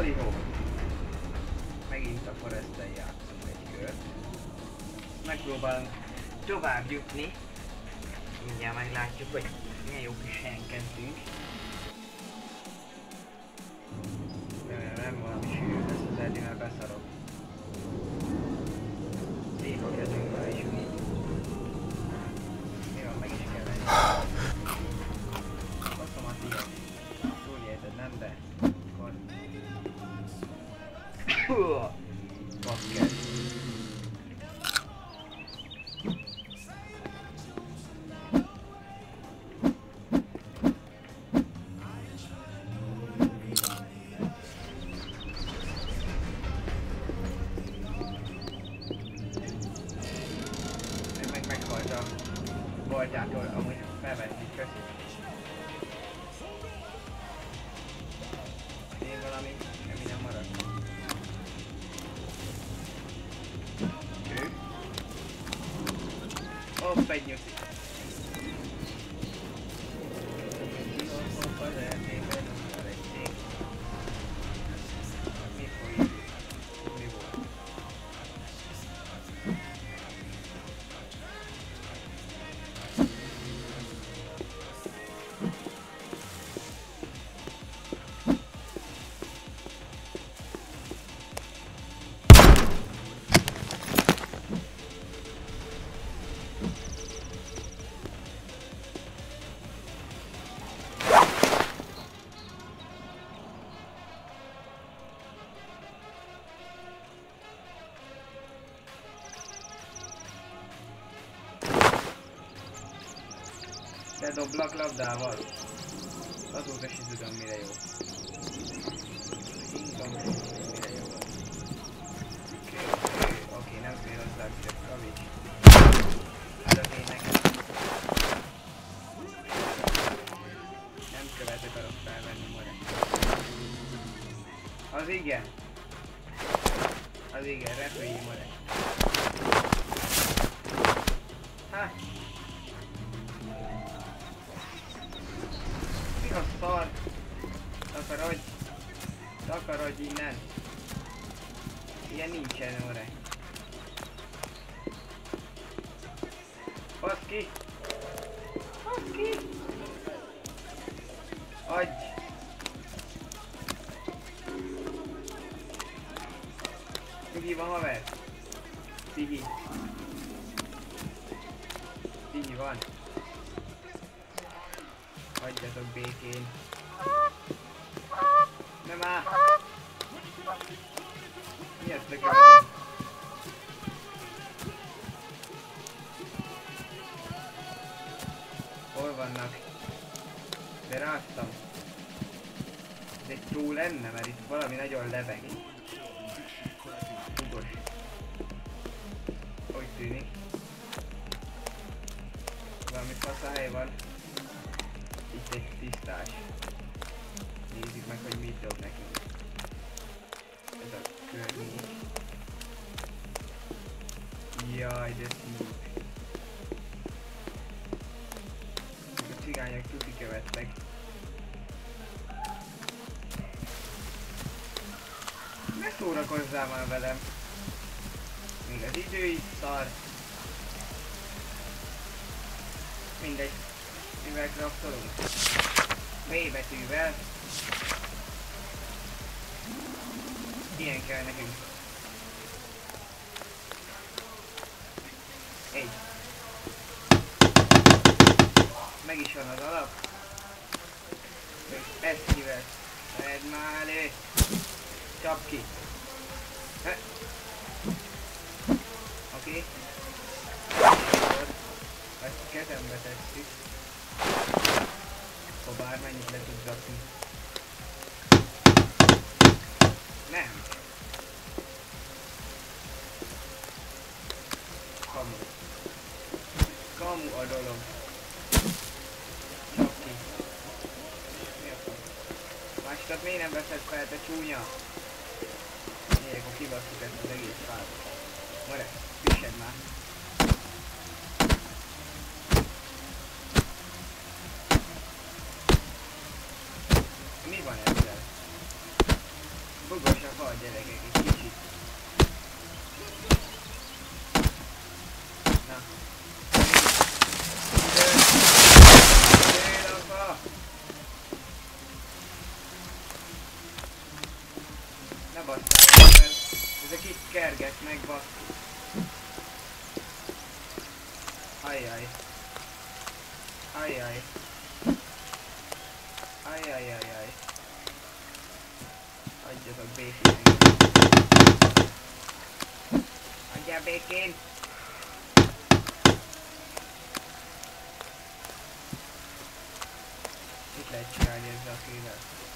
Halihó! Megint a Forest-tel játszunk egy kört. Megpróbálunk tovább jutni. Mindjárt meglátjuk, hogy milyen jó kis helyen kezdünk. Nem valami sűrű lesz az eddig, mert beszarok. Szép a kezünkbe is úgy. Mi van, meg is kell venni. Hosszomat ilyet. Túljelted, nem, de akkor... Bakker. Meghalt a boltjától, amúgy felvették, köszi. Még valami, semmi nem maradt. Ő. Hopp, egy nyuszi. Hopp, az eltében, az egy cég. Mi folyik? Mi volt? De doblak labdával. Azóta sem tudom mire jó. Mire jó. Oké, nem fél hozzá, csak kavics. Hát az én nekem. Nem követ akarok felvenni more. Az igen. Az igen, repülj more. Ha! Mi a szar? Takarodj! Takarodj innen! Ilyen nincsen, ore. Basz ki! Basz ki! Adj! Nyugi van, haver! Tigi! Tigi van! Hagyjatok békén! Nem áll! Mi ezt nekem? Hol vannak? De ráztam. Ez egy tró lenne, mert itt valami nagyon lebeg. Ugos. Hogy tűnik? Valami faszahely van. Itt egy tisztás. Nézzük meg, hogy mit dob nekünk. Ez a környék. Jaj, de szív. A cigányok tuti követtek. Ne szórakozzál már velem. Még az idő is szar. Mindegy. Mivel kraftolunk? V betűvel. Ilyen kell nekünk. Egy. Meg is van az alap. Ezt kivesz. Vedd már elő. Csap ki. Oké. Ezt kezembe tesszük. Ha bármennyit le tud rakni. Nem. Kamu. Kamu a dolog. Csap ki. Mi a fasz? Másikat miért nem veszed fel, te csúnya? Miért, akkor kibasszuk ezt az egész fát. More, üssed már. Mi van ezzel? Fogos a fal, gyerekek, egy kicsit. Na. Dől a fa! Ne basszál el, ezek itt kerget meg, basszus. Ajjaj. Ajjaj. Ajjajajaj. Adjatok békén engem. Adjál békén! Mit lehet csinálni ezzel a kővel?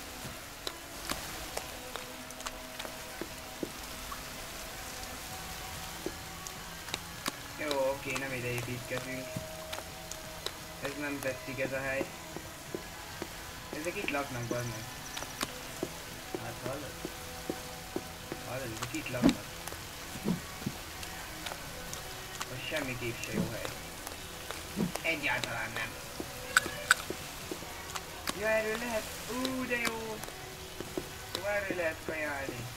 Jó, oké, nem ide építkezünk. Ez nem tetszik ez a hely. Ezek itt laknak, bazd meg. Hát hallod? Hallod, ezek itt laknak. Az semmiképp se jó hely. Egyáltalán nem. Ja, erről lehet... de jó! Jó, erről lehet kajálni.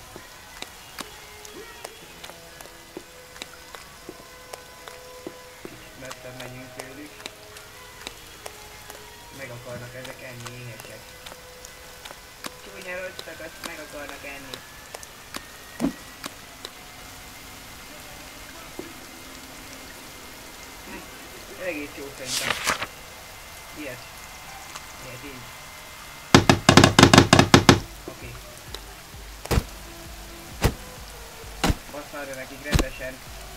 Kicsit messzebb megyünk tőlük. Meg akarnak ezek enni, éhesek. Csúnya rosszak, azt meg akarnak enni. Ez egész jó szerintem. Ilyet. Ilyet így. Oké. Basszálra nekik rendesen.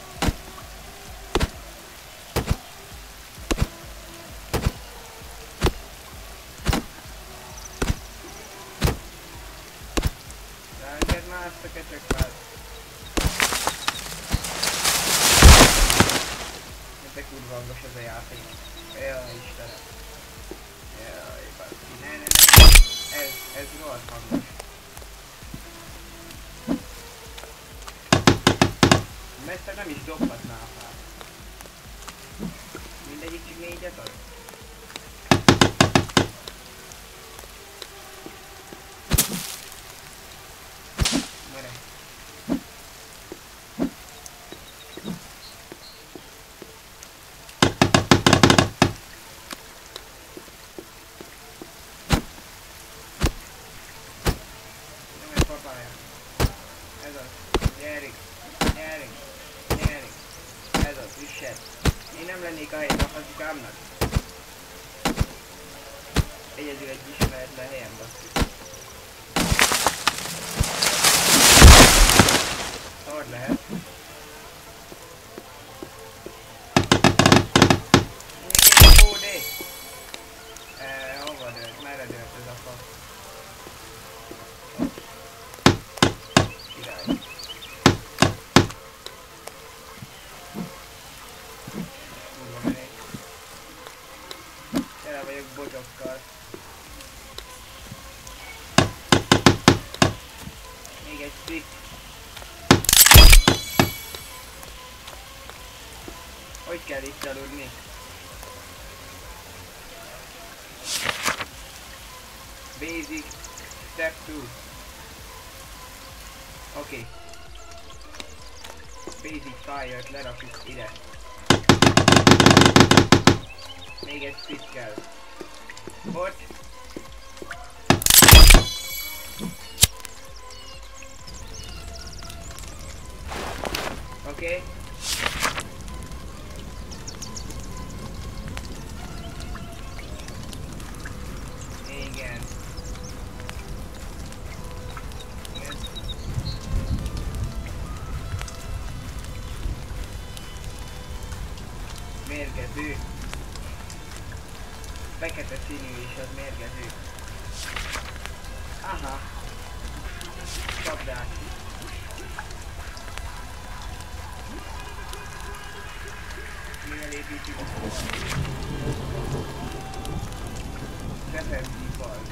Rángedd már azt a köcsökfát. De kurva hangos ez a játék. Jaj, Istenem. Jaj, baszki. Ne. Ez rohadt hangos. Messze nem is dobhatná a fát. Mindegyik csak 4-et ad? Gyere. Papája. Ez az. Gyerünk. Ez az. Üssed. Én nem lennék a helyben a hazukámnak. Egyedül egy ismeretlen helyen, basszus. Szar lehet. Mindenki OD! Hova dőlt? Merre dőlt ez a fa? Király. Kurva menés. Tele vagyok bogyokkal. Még egy stick. Hogy kell itt aludni? Basic step 2. Oké. Basic fire-t lerakjuk ide. Még egy stick kell. Ott. Oké. Igen. Mérgező. Fekete színű is az mérgező. Aha. Kapd át. Mivel építjük a fal. Defensív fal.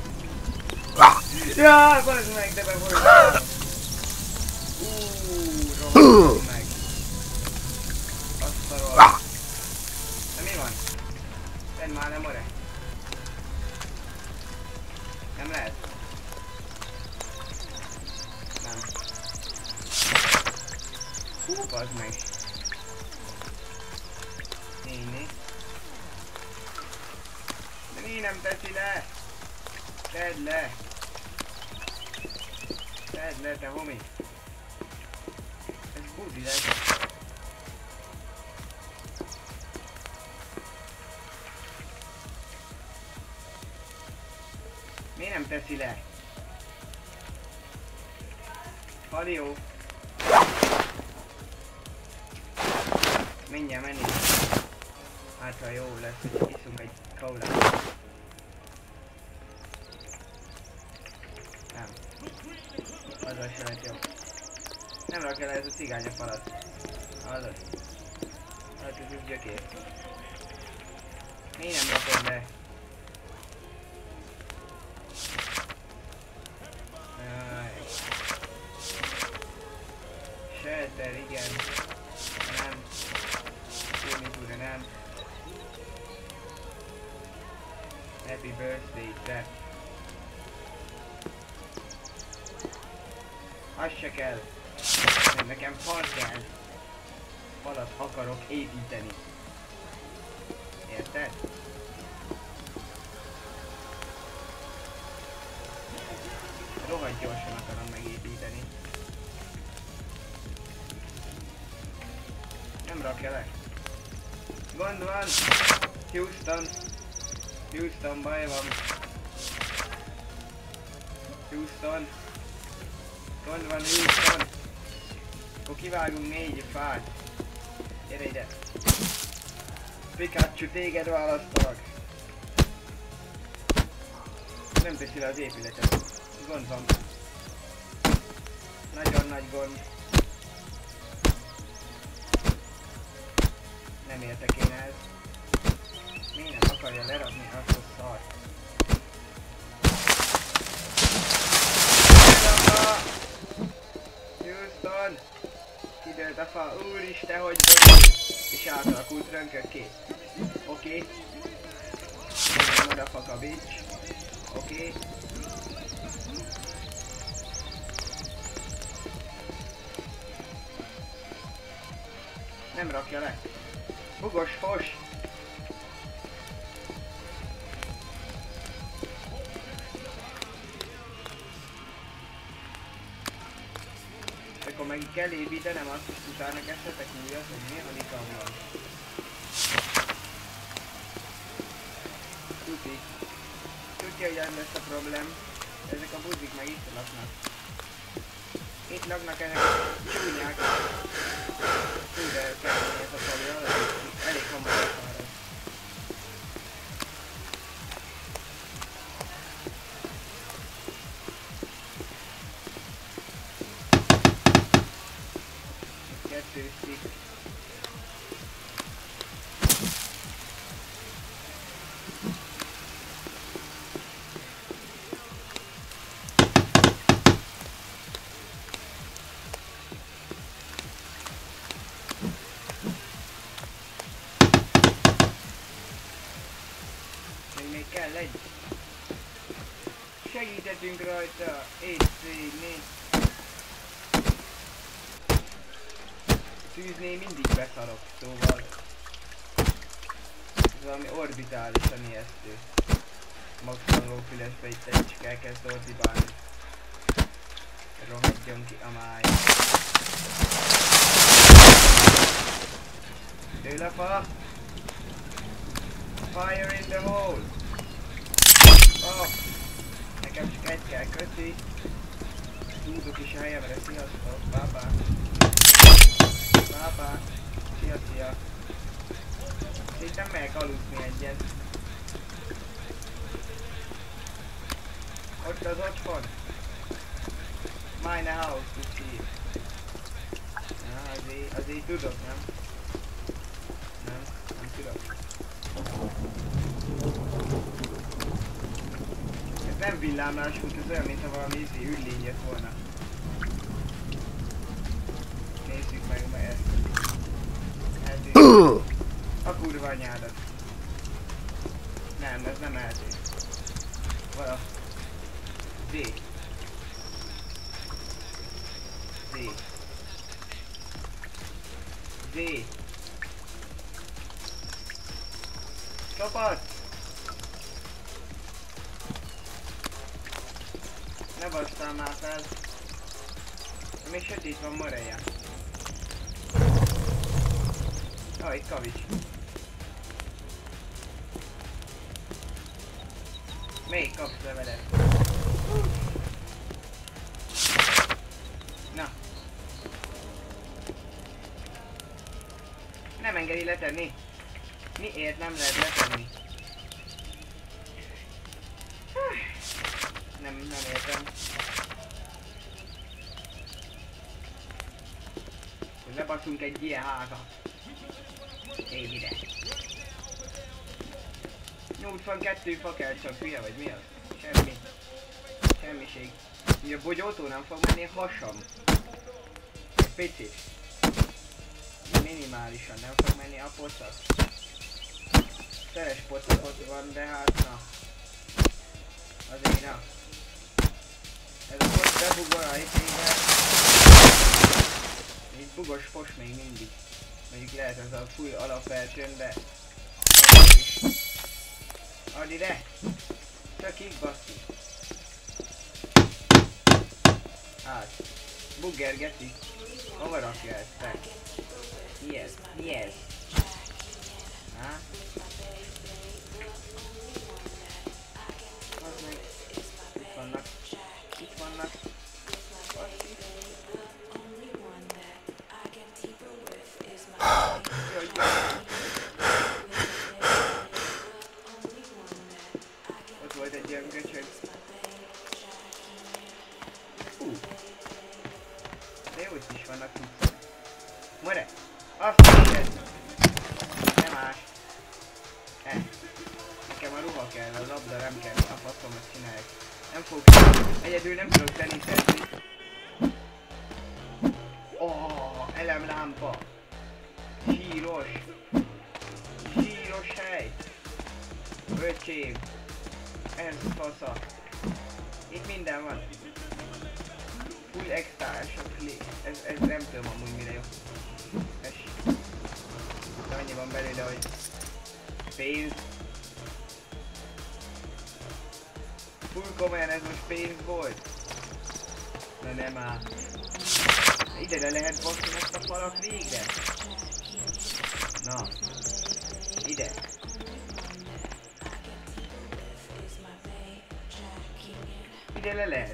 Jaj, bazd meg, de bevoltál! Rohadt meg. Azt a rohadt. De mi van? Fenn már nem more? Nem lehet? Hú, bazd meg. Néni. De mi nem teszi le? Tedd le! Tedd le, te homi! Ez buzi lesz. Miért nem teszi le? Halió! Mindjárt menni. Hát ha jó lesz, hogy iszunk egy kaulát. Nem. Azzal sem lett jó. Nem rakja le ez a cigány a falat. Azaz. Hát ez úgy gyökér. Miért nem rakod be? Shelter, igen. Nem. Furniture, nem. Happy birthday, te. Az se kell. Nem, nekem fal kell. Falat akarok építeni. Érted? Rohadt gyorsan akarom megépíteni. Nem rakja le. Gond van! Houston! Houston, baj van! Houston! Gond van, Houston! Akkor kivágunk 4 fát. Gyere ide! Pikachu, téged választalak! Nem teszi le az épületet. Gond van. Nagyon nagy gond. Nem értek én ehhez. Miért nem akarja lerakni azt a szart? Houston! Kidőlt a fa. Úristen, hogy bonyolult! És átalakult rönkökké. Oké. Motherfucker bitch. Oké. Nem rakja le. Bugos fos! Akkor meg kell építenem azt, hogy utána kezdhetek újat, hogy milyen alikam van. Tuti. Tudja, hogy nem lesz a problém. Ezek a buzik meg itt laknak. Itt laknak ezek a csúnyák. Tudja, hogy kell ez a probléma, elég hamar elfárad. Kettő stick. Még kell egy. Segítettünk rajta. 1, 2, 4. Tűznél mindig beszarok, szóval ez valami orbitálisan ijesztő. Maximáló fülesbe itt egy elkezd ordibálni. Rohadjon ki a máj. Dől a fa! Fire in the hole! Oh! Nekem csak egy kell köti. Tudok is a helyemre, sziasztok, bye. Pápá! Szia! Szerintem megyek aludni egyet. Ott az otthon. Mine house, úgy. Na, azért tudok, nem? Nem tudok. Ez nem villámlás út, ez olyan, mintha valami üllény jött volna. Nézzük meg ezt. A kurva anyádat. Nem, ez nem eltűnt. Vala. D. Z. Csapat! Ne basszál már fel. Még sötét van moreja. Ah, itt kavics. Még kapsz levelet. Na. Nem engedi letenni. Miért nem lehet letenni? Nem értem. Hogy lebaszunk egy ilyen házat. Én ide. 82 fa kell csak, hülye vagy mi az? Semmi. Semmiség. Ugye a bogyótól nem fog menni a hasam. Egy picit. Minimálisan nem fog menni a pocak. Szeres pocakot van, de hát na. Azért na. Ez a poc bebugol a hitében. Így bugos fos még mindig. Mondjuk lehet ez a full alapversion, de... Add ide! Csak így basszi. Hát. Buggergeti. Hova rakja ezt te? Mi ez? Mi ez? Há? Az meg. Itt vannak. Itt vannak. Basszi. Jaj, jaj. Ott volt egy ilyen göcsög. De jó, itt is vannak tudszak. More! Azt hiszed! Nem más. Nekem a ruha kell, a labda nem kell, a faszomat csinálják. Nem fogok egyedül nem tudok teniszezni. Elemlámpa. Zsíros. Zsíros hely. Öcsém. Ez fasza. Itt minden van. Full extra, ez nem tudom amúgy mire jó. De annyi van belőle, hogy pénz. Full komolyan ez most pénz volt. Na nem áll. Ide le lehet baszni ezt a falat végre. Na. Ide. Ide le lehet.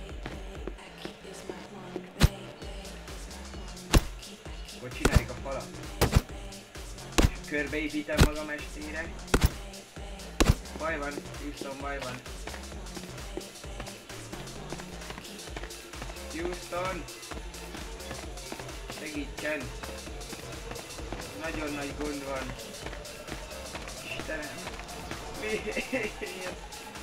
Akkor csináljuk a falat. Körbeépítem magam estére. Baj van, Houston, baj van. Houston! Segítsen! Nagyon nagy gond van. Istenem! Miért?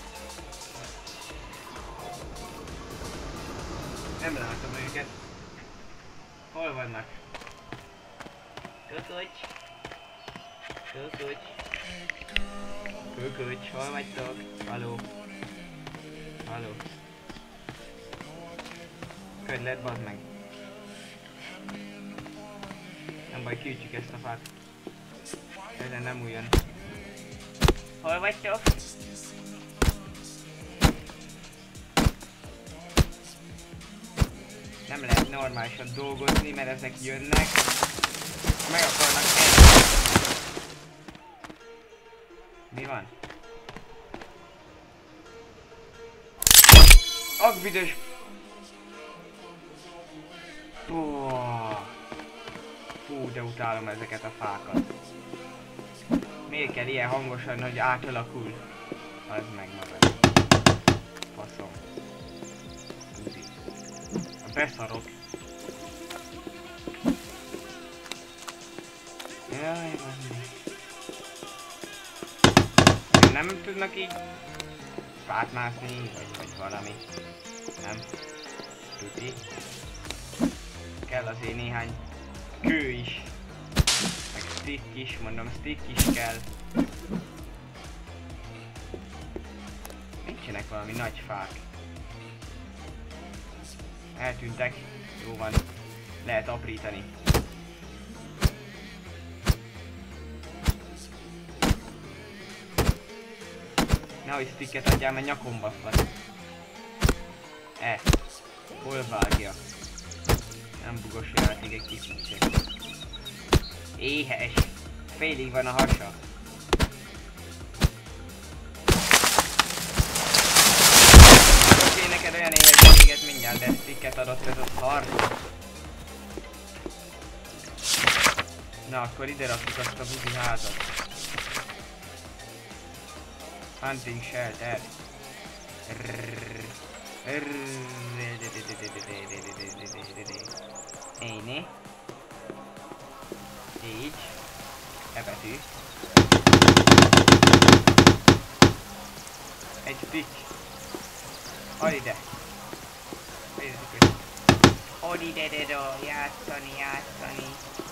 Nem látom őket. Hol vannak? Kököcs! Kököcs! Kököcs, hol vagytok? Haló? Haló? Ködlet, bazd meg! Nem baj, kiütjük ezt a fát. Ezen nem újjon. Hol vagytok? Nem lehet normálisan dolgozni, mert ezek jönnek. Meg akarnak enni. Mi van? Agbüdös! Fú, de utálom ezeket a fákat. Miért kell ilyen hangosan, hogy átalakul? Az meg magad. Faszom. Uzi. Beszarok. Jaj, van. Nem tudnak így fát mászni, vagy valami. Nem. Tuti. Kell azért néhány kő is. Meg stick is, mondom, stick is kell. Nincsenek valami nagy fák. Eltűntek. Jó van. Lehet aprítani. Nehogy sticket adjál, mert nyakomba van. Hol vágja? Nem bugos játék, egy kicsit sem. Éhes. Félig van a hasa. Oké, neked olyan éhességet mindjárt, de sticket adott ez a szar. Na, akkor ide rakjuk azt a buzi házat. Hunting shelter. Éni. Így. Ebetű. Egy stick. Hadd ide. Hadd ide, játszani.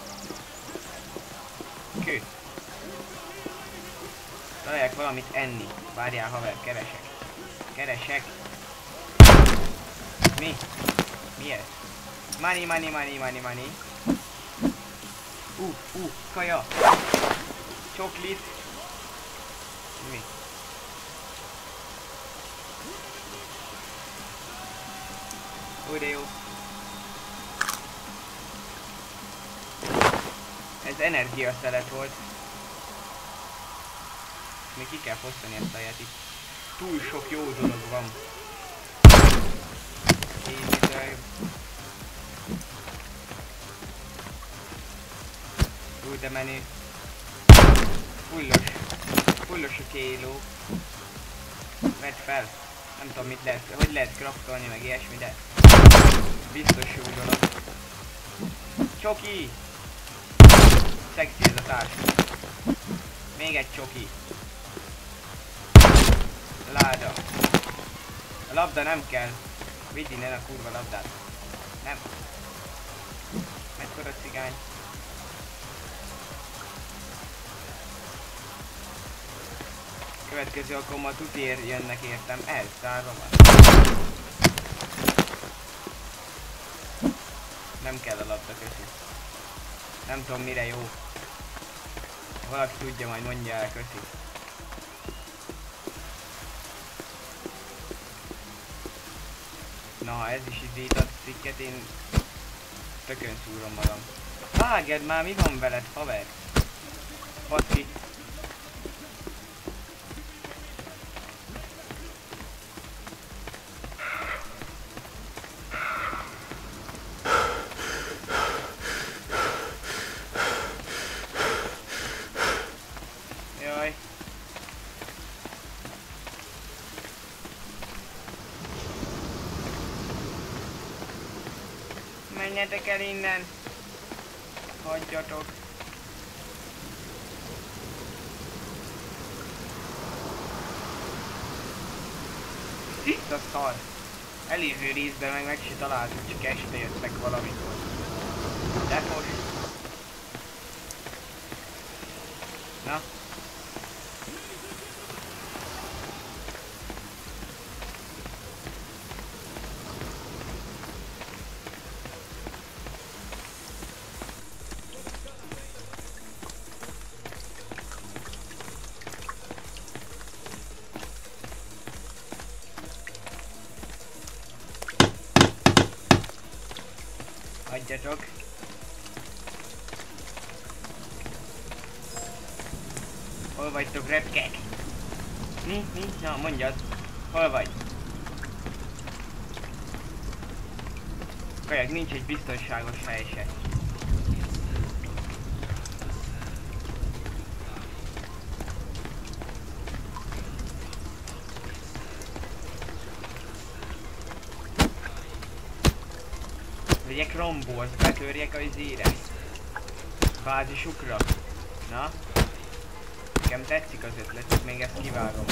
Kő. Találjak valamit enni. Várjál haver, keresek. Mi? Mi ez? Money. Kaja. Csoklit. Mi? De jó. Ez energiaszelet volt. Még ki kell fosztani ezt a helyet itt. Túl sok jó dolog van. De menő. Fullos a kéló. Vedd fel. Nem tudom mit lehet, hogy lehet craftolni meg ilyesmi, de biztos jó dolog. Csoki! Szexi ez a társ. Még egy csoki. Láda. A labda nem kell. Vidd innen a kurva labdát. Nem. Mekkora cigány. Következő alkalommal tuti jönnek értem. Elszárva van. Nem kell a labda, köszi. Nem tudom mire jó. Ha valaki tudja, majd mondja el, köszi. Na, ha ez is itt a cikket, én tökön szúrom magam. Váged már, mi van veled, haver? Paci. Jaj. Menjetek el innen! Hagyjatok! Itt a szar! Elévő részben meg se találtuk, csak este jöttek valamikor. De most! Na? Hagyjatok! Hol vagytok, repkek? Mi? Na, mondjad! Hol vagy? Kajak, nincs egy biztonságos hely se. Legyek Rombó, azt betörjek az íre. Bázisukra. Na? Nekem tetszik az ötlet, hogy még ezt kivágom.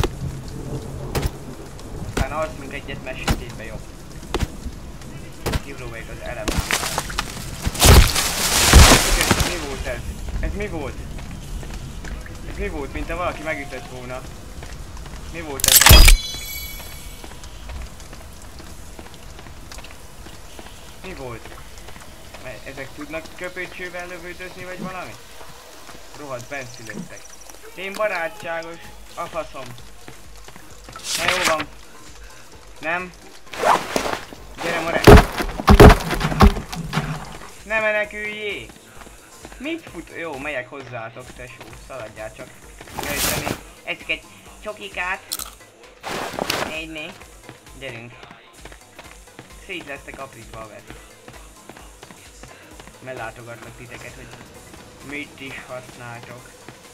Aztán alszunk egyet, mert sötétbe jobb. Kivróvék az elem. Mi volt ez? Ez mi volt? Ez mi volt, mint ha valaki megütött volna? Mi volt ez? Mi volt? Ezek tudnak köpőcsővel lövődözni vagy valami? Rohadt benszülöttek. Én barátságos, a faszom. Na jó van. Nem. Gyere, more. Ne meneküljé! Mit fut? Jó, megyek hozzátok, tesó. Szaladjál csak. Jöjjön még. Együk egy csokikát. Négyné. Gyerünk. Szét lesztek aprítva a vett. Meglátogatlak titeket, hogy mit is használtok.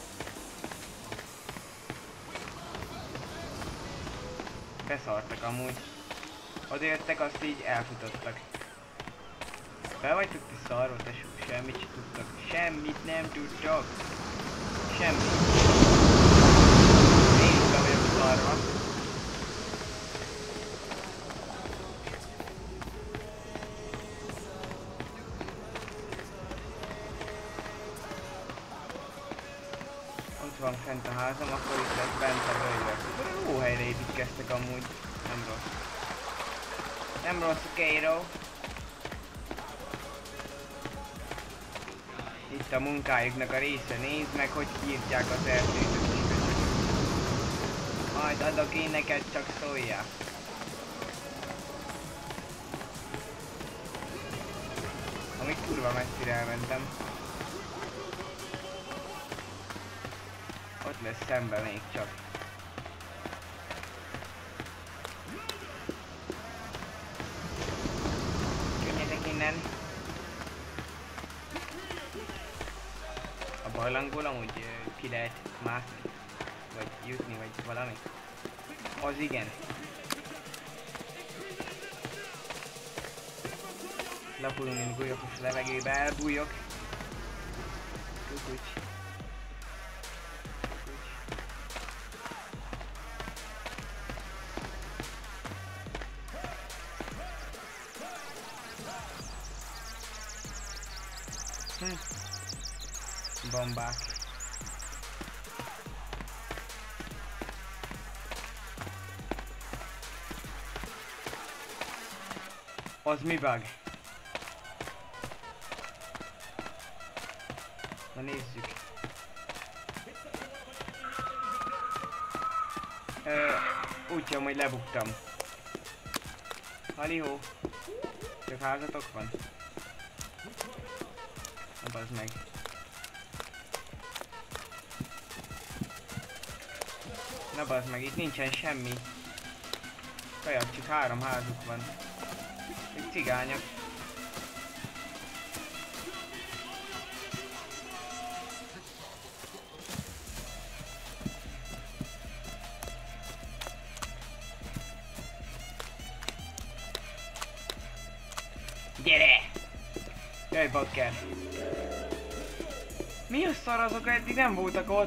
Beszartak amúgy. Odajöttek, azt így elfutottak. Fel vagytok ti szarva, tesó, semmit sem tudtok. Semmit nem tudtok. Semmit. Én is be vagyok szarva. Ott van fent a házam, akkor itt lesz bent a bőrök. Jó helyre építkeztek amúgy. Nem rossz. Nem rossz a Cairo. Itt a munkájuknak a része, nézd meg, hogy kiírtják az erdőt. Majd adok én neked, csak szóljál. Amíg kurva messzire elmentem. Ott lesz szembe még csak. Könnyedek innen. A barlangból amúgy ki lehet mászni, vagy jutni, vagy valami. Az igen. Lapulunk, mint gulyokos levegőbe, elbújok. Kukucs. Bombák. Az mi bug? Na nézzük. Úgy hogy lebuktam. Halihó. Csak házatok van? Na bazd meg. Na bazd meg, itt nincsen semmi. Kajak, csak 3 házuk van. Ők cigányok. Gyere! Jöjj, bakker! Mi a szar, azok eddig nem voltak ott?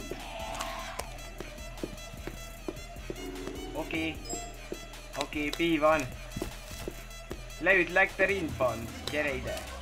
Oké, Pi van. Leütlek, te rintpant. Gyere ide.